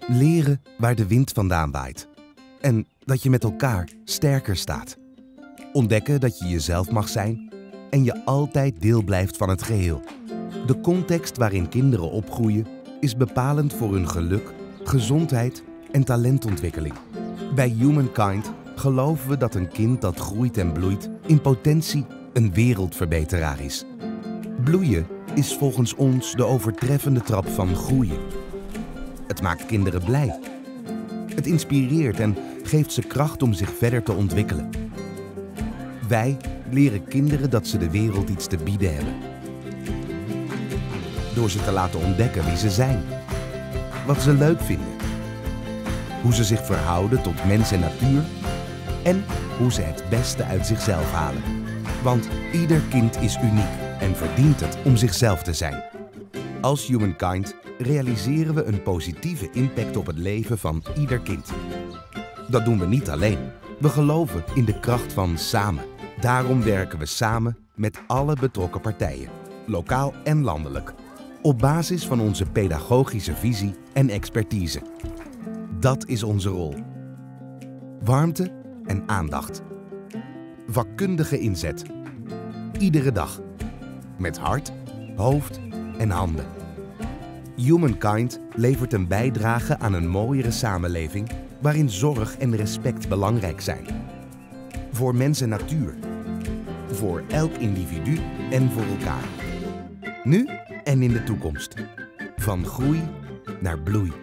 Leren waar de wind vandaan waait. En dat je met elkaar sterker staat. Ontdekken dat je jezelf mag zijn en je altijd deel blijft van het geheel. De context waarin kinderen opgroeien is bepalend voor hun geluk, gezondheid en talentontwikkeling. Bij Humankind geloven we dat een kind dat groeit en bloeit in potentie een wereldverbeteraar is. Bloeien is volgens ons de overtreffende trap van groeien. Het maakt kinderen blij. Het inspireert en geeft ze kracht om zich verder te ontwikkelen. Wij leren kinderen dat ze de wereld iets te bieden hebben. Door ze te laten ontdekken wie ze zijn, wat ze leuk vinden, hoe ze zich verhouden tot mens en natuur en hoe ze het beste uit zichzelf halen. Want ieder kind is uniek en verdient het om zichzelf te zijn. Als Humankind realiseren we een positieve impact op het leven van ieder kind. Dat doen we niet alleen. We geloven in de kracht van samen. Daarom werken we samen met alle betrokken partijen, lokaal en landelijk, op basis van onze pedagogische visie en expertise. Dat is onze rol. Warmte en aandacht. Vakkundige inzet. Iedere dag. Met hart, hoofd en handen. Humankind levert een bijdrage aan een mooiere samenleving waarin zorg en respect belangrijk zijn. Voor mens en natuur. Voor elk individu en voor elkaar. Nu en in de toekomst. Van groei naar bloei.